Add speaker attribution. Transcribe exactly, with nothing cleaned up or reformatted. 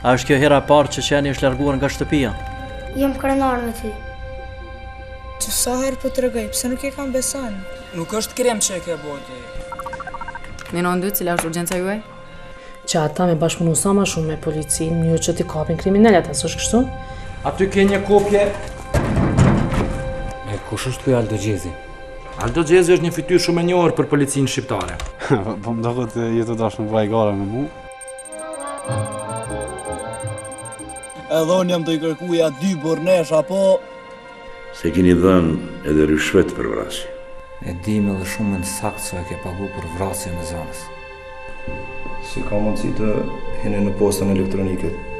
Speaker 1: A është kjo hera e parë që qeni është larguar nga shtëpia?
Speaker 2: Jem krenar me ty.
Speaker 3: Që sa herë po të regoj, pse nuk e kam beson?
Speaker 4: Nuk është krem që e ke boti.
Speaker 5: Minon dy, cila është urgjenca juaj?
Speaker 6: Që ata me bashkëpunu sa ma shumë me policin, një që t'i kapin kriminalet, asë është kështu?
Speaker 7: Aty ke një kopje. E kush është ky Aldo Gjezi? Aldo Gjezi është një fytyrë shumë e njohur për policinë shqiptare.
Speaker 8: Po më dohet jetë dashur vaj gara me mu.
Speaker 9: Edhe unë jam të i kërkuja dy burnesh, apo...
Speaker 10: Se keni dhënë edhe rishvet për vrasje.
Speaker 11: E dim edhe shumë në sakt se e ke pagu për vrasje në zonës.
Speaker 12: Si ka mundësi të hine në postën elektronike